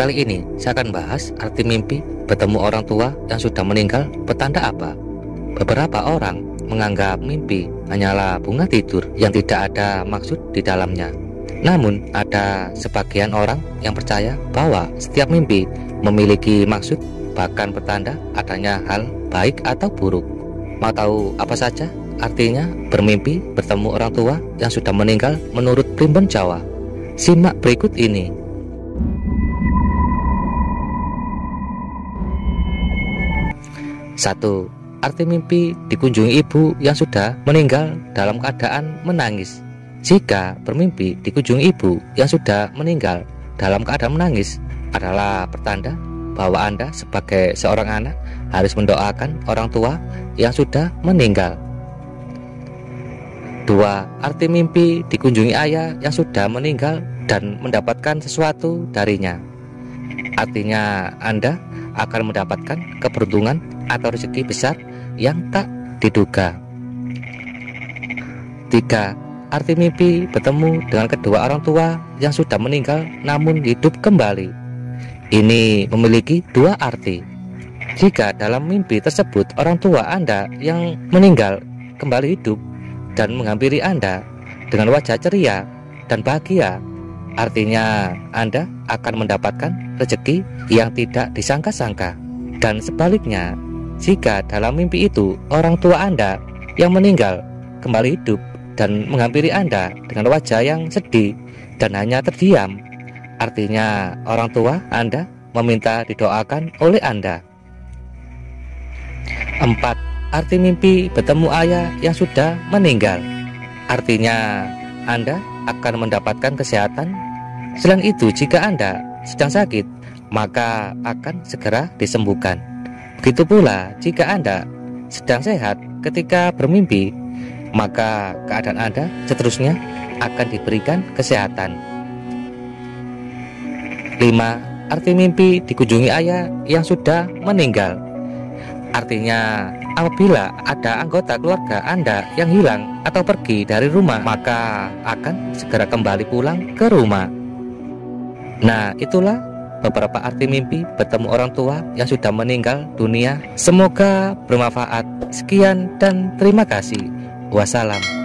Kali ini saya akan bahas arti mimpi bertemu orang tua yang sudah meninggal petanda apa. Beberapa orang menganggap mimpi hanyalah bunga tidur yang tidak ada maksud di dalamnya. Namun ada sebagian orang yang percaya bahwa setiap mimpi memiliki maksud, bahkan pertanda adanya hal baik atau buruk. Mau tahu apa saja artinya bermimpi bertemu orang tua yang sudah meninggal menurut Primbon Jawa? Simak berikut ini. 1. Arti mimpi dikunjungi ibu yang sudah meninggal dalam keadaan menangis. Jika bermimpi dikunjungi ibu yang sudah meninggal dalam keadaan menangis adalah pertanda bahwa Anda sebagai seorang anak harus mendoakan orang tua yang sudah meninggal. 2. Arti mimpi dikunjungi ayah yang sudah meninggal dan mendapatkan sesuatu darinya. Artinya Anda akan mendapatkan keberuntungan atau rezeki besar yang tak diduga. 3. Arti mimpi bertemu dengan kedua orang tua yang sudah meninggal namun hidup kembali. Ini memiliki dua arti. Jika dalam mimpi tersebut orang tua Anda yang meninggal kembali hidup dan menghampiri Anda dengan wajah ceria dan bahagia, artinya Anda akan mendapatkan rezeki yang tidak disangka-sangka. Dan sebaliknya, jika dalam mimpi itu orang tua Anda yang meninggal kembali hidup dan menghampiri Anda dengan wajah yang sedih dan hanya terdiam, artinya orang tua Anda meminta didoakan oleh Anda. 4. Arti mimpi bertemu ayah yang sudah meninggal. Artinya Anda akan mendapatkan kesehatan. Selain itu, jika Anda sedang sakit, maka akan segera disembuhkan. Begitu pula jika Anda sedang sehat ketika bermimpi, maka keadaan Anda seterusnya akan diberikan kesehatan. 5. Arti mimpi dikunjungi ayah yang sudah meninggal. Artinya apabila ada anggota keluarga Anda yang hilang atau pergi dari rumah, maka akan segera kembali pulang ke rumah. Nah, itulah beberapa arti mimpi bertemu orang tua yang sudah meninggal dunia. Semoga bermanfaat. Sekian dan terima kasih. Wassalam.